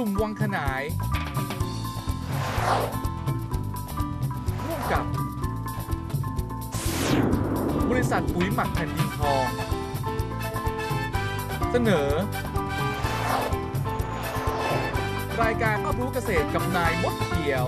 สุ่มวังขนายร่วมกับบริษัทปุ๋ยหมักแผ่นดินทองเสนอรายการรอบรู้เกษตรกับนายมดเขียว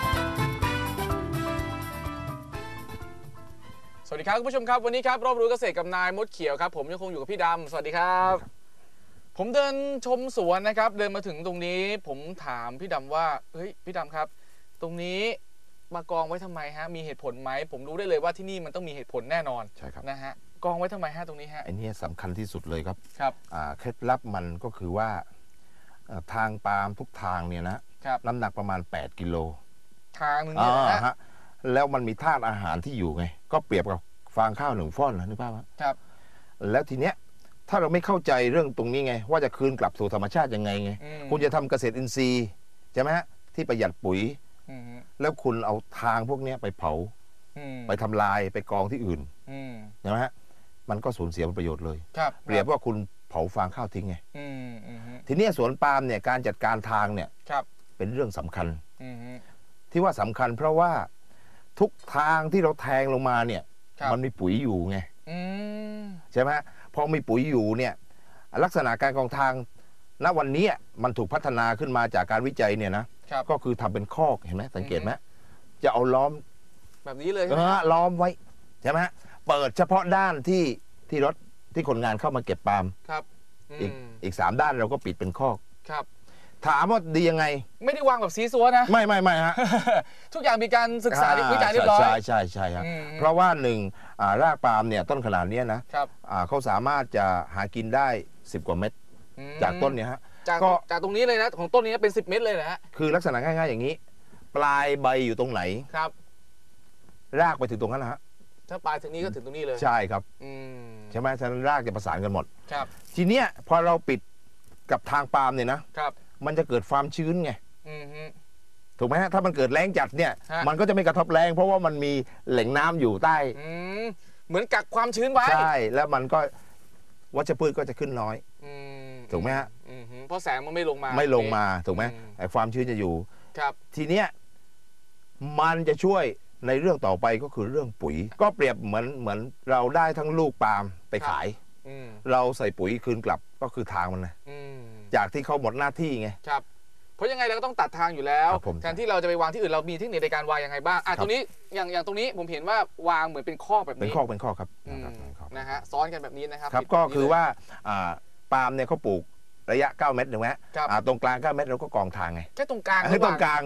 สวัสดีครับคุณผู้ชมครับวันนี้ครับรอบรู้เกษตรกับนายมดเขียวครับผมยังคงอยู่กับพี่ดำสวัสดีครับผมเดินชมสวนนะครับเดินมาถึงตรงนี้ผมถามพี่ดำว่าเฮ้ยพี่ดำครับตรงนี้มากองไว้ทำไมฮะมีเหตุผลไหมผมรู้ได้เลยว่าที่นี่มันต้องมีเหตุผลแน่นอนใช่ครับนะฮะกองไว้ทำไมฮะตรงนี้ฮะไอ้นี่สำคัญที่สุดเลยครับครับเคล็ดลับมันก็คือว่าทางปาล์มทุกทางเนี่ยนะครับน้ำหนักประมาณ8กิโลทางนึงเนี่ยนะฮะแล้วมันมีธาตุอาหารที่อยู่ไงก็เปรียบกับฟางข้าว1ฟ่อนนะนึกภาพครับแล้วทีเนี้ยถ้าเราไม่เข้าใจเรื่องตรงนี้ไงว่าจะคืนกลับสู่ธรรมชาติยังไงคุณจะทำเกษตรอินทรีย์ใช่ไหมฮะที่ประหยัดปุ๋ยแล้วคุณเอาทางพวกนี้ไปเผาไปทำลายไปกองที่อื่นใช่ไหมฮะมันก็สูญเสียผลประโยชน์เลยเปรียบว่าคุณเผาฟางข้าวทิ้งไงทีนี้สวนปาล์มเนี่ยการจัดการทางเนี่ยเป็นเรื่องสำคัญที่ว่าสำคัญเพราะว่าทุกทางที่เราแทงลงมาเนี่ยมันมีปุ๋ยอยู่ไงใช่ไหมพอมีปุ๋ยอยู่เนี่ยลักษณะการกองทางณวันนี้มันถูกพัฒนาขึ้นมาจากการวิจัยเนี่ยนะก็คือทำเป็นคอกเห็นไหมสังเกตไหมจะเอาล้อมแบบนี้เลยใช่ไหมล้อมไว้ใช่ไหมเปิดเฉพาะด้านที่รถที่คนงานเข้ามาเก็บปาล์มครับอีก3ด้านเราก็ปิดเป็นคอกครับถามว่าดียังไงไม่ได้วางแบบซีซัวนะไม่ฮะทุกอย่างมีการศึกษาวิจัยเรียบร้อยใช่ครับเพราะว่า1รากปาล์มเนี่ยต้นขนาดนี้นะเขาสามารถจะหากินได้10กว่าเม็ดจากต้นเนี่ยฮะจากตรงนี้เลยนะของต้นนี้เป็น10เม็ดเลยนะฮะคือลักษณะง่ายๆอย่างนี้ปลายใบอยู่ตรงไหนครับรากไปถึงตรงนั้นนะฮะถ้าปลายถึงนี้ก็ถึงตรงนี้เลยใช่ครับใช่ไหมฉะนั้นรากจะประสานกันหมดครับทีเนี้ยพอเราปิดกับทางปาล์มเนี่ยนะครับมันจะเกิดความชื้นไงถูกไหมฮะถ้ามันเกิดแรงจัดเนี่ยมันก็จะไม่กระทบแรงเพราะว่ามันมีแหล่งน้ำอยู่ใต้เหมือนกักความชื้นไว้ใช่แล้วมันก็วัชพืชก็จะขึ้นน้อยถูกไหมฮะเพราะแสงมันไม่ลงมาถูกไหมไอ้ความชื้นจะอยู่ครับทีเนี้ยมันจะช่วยในเรื่องต่อไปก็คือเรื่องปุ๋ยก็เปรียบเหมือนเราได้ทั้งลูกปาล์มไปขายเราใส่ปุ๋ยคืนกลับก็คือทางมันนะจากที่เขาหมดหน้าที่ไงครับเพราะยังไงเราก็ต้องตัดทางอยู่แล้วแทนที่เราจะไปวางที่อื่นเรามีเทคนิคในการวางยังไงบ้างตรงนี้อย่างตรงนี้ผมเห็นว่าวางเหมือนเป็นข้อแบบนี้เป็นข้อครับนะฮะซ้อนกันแบบนี้นะครับก็คือว่าปาล์มเนี่ยเขาปลูกระยะ9เมตรถูกไหมตรงกลาง9เมตรเราก็กองทางไงแค่ตรงกลางตรงกลาง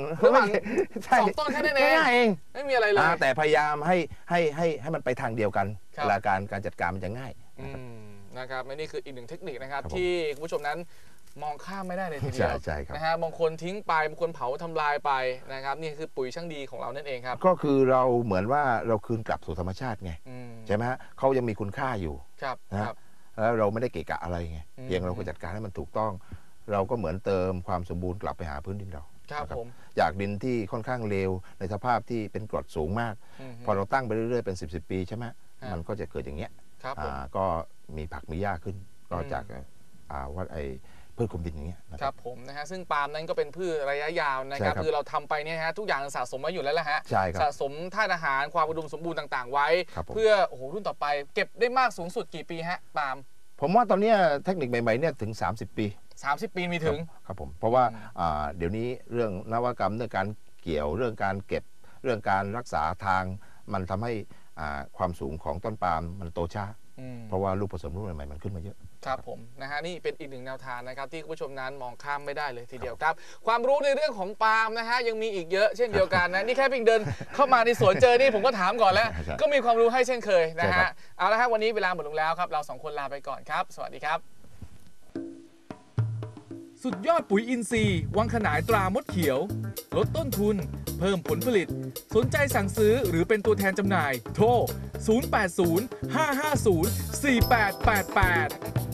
2 ต้นแค่นั้นเองไม่มีอะไรเลยแต่พยายามให้มันไปทางเดียวกันเวลาการจัดการมันจะง่ายนะครับนี่คืออีกหนึ่งเทคนิคนะครับที่คุณผู้ชมนั้นมองข้ามไม่ได้เลยทีเดียวนะฮะบางคนทิ้งไปบางคนเผาทำลายไปนะครับนี่คือปุ๋ยช่างดีของเรานั่นเองครับก็คือเราเหมือนว่าเราคืนกลับสู่ธรรมชาติไงใช่ไหมฮะเขายังมีคุณค่าอยู่นะแล้วเราไม่ได้เกะกะอะไรไงเพียงเราก็จัดการให้มันถูกต้องเราก็เหมือนเติมความสมบูรณ์กลับไปหาพื้นดินเราจากดินที่ค่อนข้างเลวในสภาพที่เป็นกรดสูงมากพอเราตั้งไปเรื่อยๆเป็น10 ปีใช่ไหมมันก็จะเกิดอย่างเงี้ยก็มีผักมีหญ้าขึ้นก็จากว่าไอ้พืชคลุมดินอย่างเงี้ยครับผมนะฮะซึ่งปาล์มนั้นก็เป็นพืชระยะยาวนะครับคือเราทำไปเนี่ยฮะทุกอย่างสะสมไว้อยู่แล้วแหละฮะสะสมธาตุอาหารความอุดมสมบูรณ์ต่างๆไว้เพื่อรุ่นต่อไปเก็บได้มากสูงสุดกี่ปีฮะปาล์มผมว่าตอนนี้เทคนิคใหม่ๆเนี่ยถึง30 ปี 30 ปีมีถึงครับผมเพราะว่าเดี๋ยวนี้เรื่องนวัตกรรมเรื่องการเกี่ยวเรื่องการเก็บเรื่องการรักษาทางมันทำให้ความสูงของต้นปาล์มมันโตช้าเพราะว่าลูกผสมรุ่นใหม่ๆมันขึ้นมาเยอะครับผมนะฮะนี่เป็นอีกหนึ่งแนวทางนะครับที่คุณผู้ชมนั้นมองข้ามไม่ได้เลยทีเดียวครับความรู้ในเรื่องของปาล์มนะฮะยังมีอีกเยอะเช่นเดียวกันนะนี่แค่เพียงเดินเข้ามาในสวนเจอนี่ผมก็ถามก่อนแล้วก็มีความรู้ให้เช่นเคยนะฮะเอาละครับวันนี้เวลาหมดลงแล้วครับเรา2 คนลาไปก่อนครับสวัสดีครับสุดยอดปุ๋ยอินทรีย์วังขนายตรามดเขียวลดต้นทุนเพิ่มผลผลิตสนใจสั่งซื้อหรือเป็นตัวแทนจำหน่ายโทร 080 550 4888